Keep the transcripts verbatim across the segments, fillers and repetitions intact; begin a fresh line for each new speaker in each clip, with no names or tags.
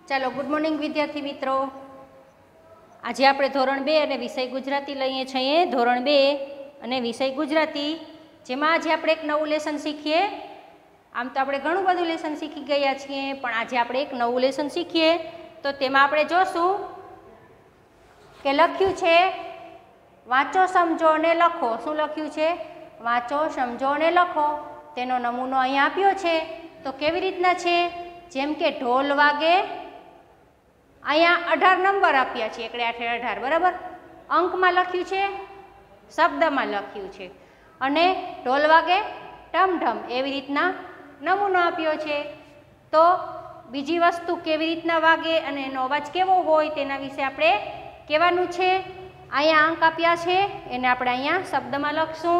ચાલો good morning વિદ્યાર્થી મિત્રો। આજે આપણે ધોરણ બે અને વિષય ગુજરાતી લઈએ છીએ। ધોરણ બે અને વિષય ગુજરાતી, જેમાં આજે આપણે એક નવું લેસન શીખીએ। આમ તો આપણે ઘણું બધું લેસન શીખી ગયા છીએ, પણ આજે આપણે એક નવું લેસન શીખીએ તો તેમાં આપણે જોશું કે લખ્યું છે વાંચો સમજો અને લખો। શું લખ્યું છે? વાંચો સમજો અને લખો। તેનો નમૂનો અહીંયા આપ્યો છે। તો કેવી રીતના છે? જેમ કે ઢોલ વાગે, અહીંયા અઢાર નંબર આપ્યા છે, એકડે આઠે અઢાર, બરાબર। અંકમાં લખ્યું છે, શબ્દમાં લખ્યું છે, અને ઢોલ વાગે ઢમ ઢમ એવી રીતના નમૂનો આપ્યો છે। તો બીજી વસ્તુ કેવી રીતના વાગે અને એનો અવાજ કેવો હોય તેના વિશે આપણે કહેવાનું છે। અહીંયા અંક આપ્યા છે, એને આપણે અહીંયા શબ્દમાં લખશું।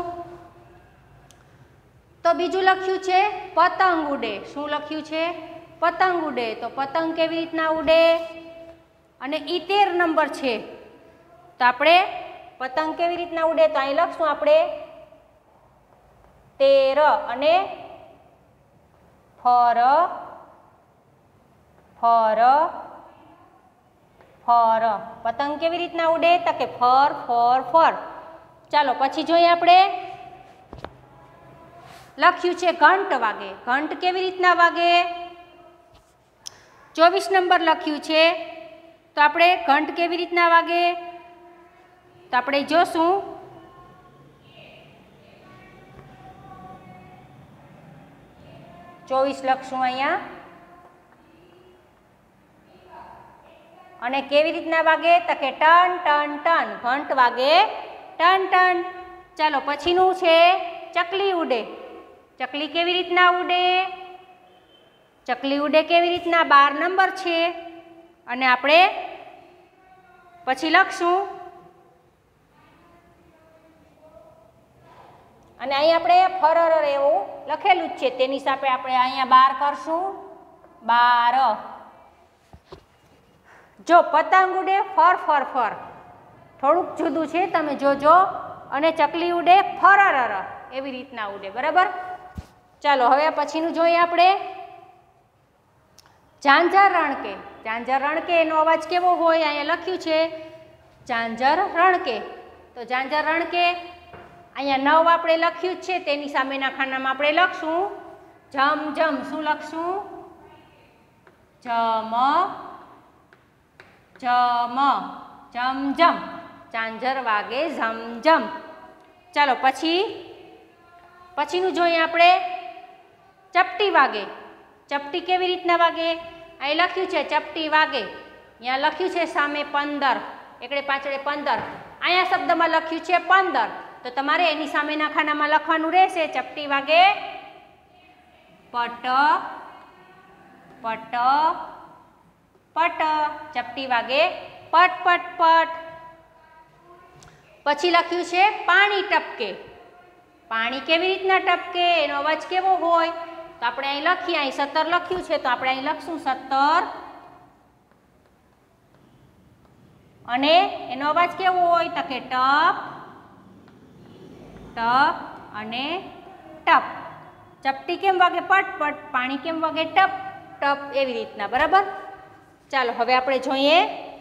તો બીજું લખ્યું છે પતંગ ઉડે। શું લખ્યું છે? પતંગ ઉડે। તો પતંગ કેવી રીતના ઉડે? અને ઈ તેર નંબર છે, તો આપણે પતંગ કેવી રીતના ઉડે તો અહીં લખશું આપણે તેર, અને ફર ફર ફર પતંગ કેવી રીતના ઉડે તો કે ફર ફર ફર। ચાલો પછી જોઈએ, આપણે લખ્યું છે ઘંટ વાગે। ઘંટ કેવી રીતના વાગે? ચોવીસ નંબર લખ્યું છે, તો આપણે ઘંટ કેવી રીતના વાગે તો આપણે જોશું। ચોવીસ લખશું અહીંયા, અને કેવી રીતના વાગે તો કે ટન ટન ટન। ઘંટ વાગે ટન ટન। ચાલો પછીનું છે ચકલી ઉડે। ચકલી કેવી રીતના ઉડે? ચકલી ઉડે કેવી રીતના? બાર નંબર છે, અને આપણે પછી લખશું, અને અહીં આપણે ફરર એવું લખેલું જ છે, તેની સાથે આપણે અહીંયા બાર કરશું, બાર। જો પતંગ ઉડે ફર ફર ફર, થોડુંક જુદું છે, તમે જોજો, અને ચકલી ઉડે ફરર એવી રીતના ઉડે, બરાબર। ચાલો હવે પછીનું જોઈએ આપણે ઝાંઝર રણકે। ઝાંઝર રણકે એનો અવાજ કેવો હોય? અહીંયા લખ્યું છે ઝાંઝર રણકે। તો ઝાંઝર રણકે અહીંયા નવ આપણે લખ્યું જ છે, તેની સામેના ખાનામાં આપણે લખશું જમ જમ। શું લખશું? જમ જમ જમ જમ। ઝાંઝર વાગે ઝમ જમ। ચાલો પછી પછીનું જોઈએ આપણે ચપટી વાગે। ચપટી કેવી રીતના વાગે? અહીં લખ્યું છે ચપટી વાગે, અહીંયા લખ્યું છે સામે પંદર, એકડે પાછળે પંદર, અહીંયા શબ્દમાં લખ્યું છે પંદર, તો તમારે એની સામેના ખાનામાં લખવાનું રહેશે ચપટી વાગે પટ પટ પટ। ચપટી વાગે પટ પટ પટ। પછી લખ્યું છે પાણી ટપકે। પાણી કેવી રીતના ટપકે? એનો અવાજ કેવો હોય તો આપણે અહીં લખીએ, અહીં સત્તર લખ્યું છે, તો આપણે અહીં લખશું સત્તર, અને એનો અવાજ કેવો હોય તો કે ટપ ટપ અને ટપ। ચપટી કેમ વાગે? પટ પટ। પાણી કેમ વાગે? ટપ ટપ એવી રીતના, બરાબર। ચાલો હવે આપણે જોઈએ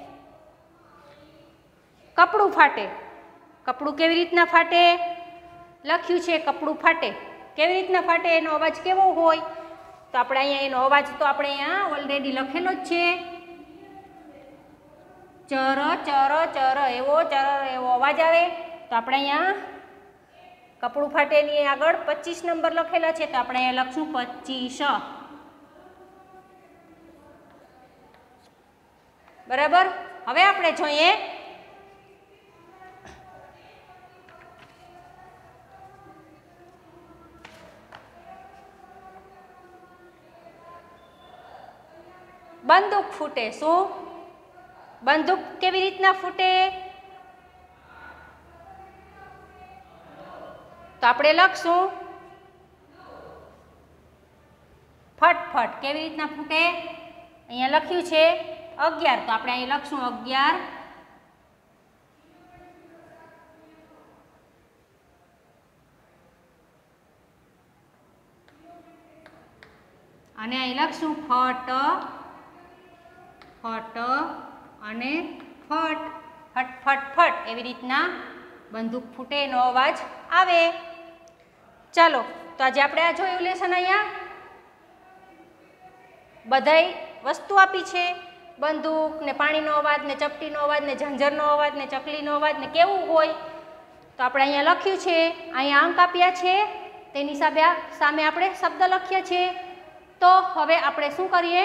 કપડું ફાટે। કપડું કેવી રીતના ફાટે? લખ્યું છે કપડું ફાટે। કેવી રીતના ફાટે? એનો અવાજ કેવો હોય તો આપણે અહીંયા એનો અવાજ તો આપણે અહીંયા ઓલરેડી લખેલો જ છે, ચર ચર ચર એવો ચર એવો અવાજ આવે। તો આપણે અહીંયા કપડું ફાટેની આગળ પચીસ નંબર લખેલા છે, તો આપણે અહીંયા લખશું પચીસ, બરાબર। હવે આપણે જોઈએ બંદૂક ફૂટે। શું? બંદૂક કેવી રીતના ફૂટે તો આપણે લખશું ફટફટ। કેવી રીતના ફૂટે? અહીંયા લખ્યું છે અગિયાર, તો આપણે અહીં લખશું અગિયાર, અને અહીં લખશું ફટ ફટ અને ફટ, ફટ ફટ ફટ એવી રીતના બંદૂક ફૂટે એનો અવાજ આવે. ચાલો, તો આજે આપણે આ જોયું લેસન. અહીંયા બધાય વસ્તુ આપી છે, બંદૂક ને પાણીનો અવાજ ને ચપટીનો અવાજ ને ઝંઝરનો અવાજ ને ચકલીનો અવાજ ને કેવું હોય. તો આપણે અહીંયા લખ્યું છે, અહીંયા અંક આપ્યા છે, તેની સામે સામે આપણે શબ્દ લખીએ છીએ. તો હવે આપણે શું કરીએ,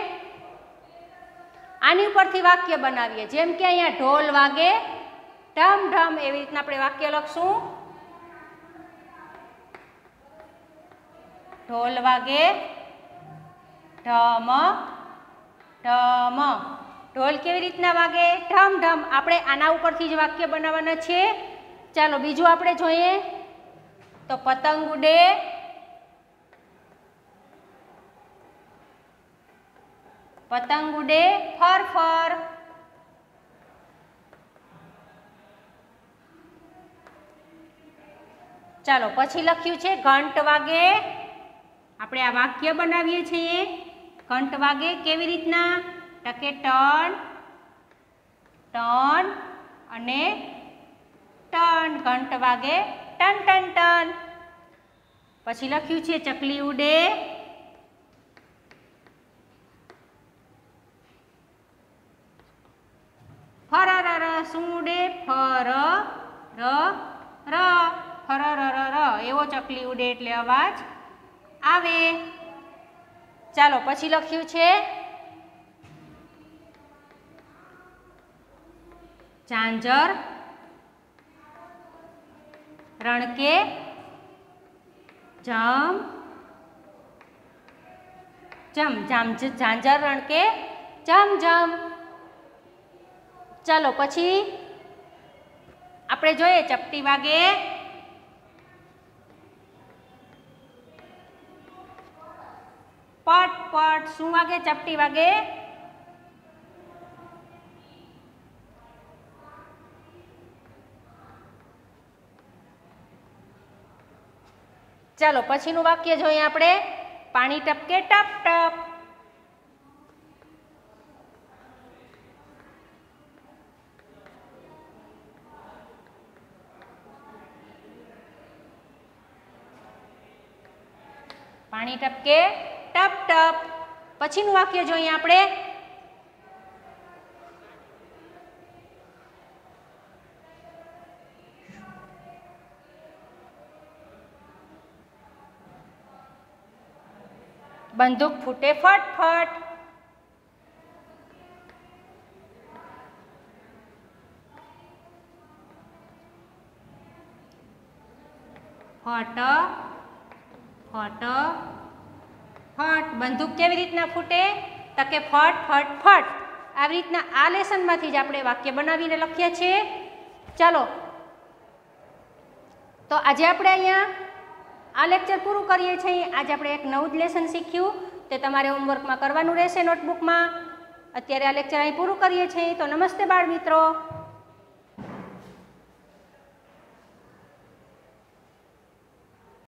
આની ઉપરથી વાક્ય બનાવીએ. જેમ કે અહીંયા ઢોલ વાગે ઢમ ઢમ એવી રીતના આપણે વાક્ય લખશું. ઢોલ વાગે ઢમ ઢમ. ઢોલ કેવી રીતના વાગે? ઢમ ઢમ. આપણે આના ઉપરથી જ વાક્ય બનાવવાના છે. ચાલો બીજું આપણે જોઈએ. તો પતંગ ઉડે પતંગ ઉડે ફર ફર. ચાલો પછી લખ્યું છે ઘંટ વાગે. આપણે આ વાક્ય બનાવીએ છીએ. ઘંટ વાગે કેવી રીતના? ટકે ટન ટન અને ટન. ઘંટ વાગે ટન ટન ટન. પછી લખ્યું છે ચકલી ઉડે ફરર. શું ઉડે? ફર ર ર ફરર ર. એવો ચકલી ઉડે એટલે અવાજ આવે. ચાલો પછી લખ્યું છે ઝાંઝર રણકે જમ જમ. જામ ઝાંઝર રણકે જમ જમ. ચાલો પછી આપણે જોઈએ ચપટી વાગે પટ પટ. શું વાગે? ચપટી વાગે ચાલો પછીનું વાક્ય જોઈએ આપણે. પાણી ટપકે ટપ ટપ. પાણી ટપકે ટપ ટપ. પછીનું વાક્ય જોઈએ આપણે. બંદૂક ફૂટે ફટ ફટ. ફટ ફટ ફટ. બંદૂક કેવી રીતના ફૂટે? તો કે ફટ ફટ ફટ. આવી રીતના આ લેસનમાંથી જ આપણે વાક્ય બનાવીને લખીએ છીએ. ચાલો તો આજે આપણે અહીંયા આ લેક્ચર પૂરું કરીએ છીએ. આજે આપણે એક નવું જ લેસન શીખ્યું, તે તમારે હોમવર્કમાં કરવાનું રહેશે નોટબુકમાં. અત્યારે આ લેક્ચર અહીં પૂરું કરીએ છીએ. તો નમસ્તે બાળ મિત્રો.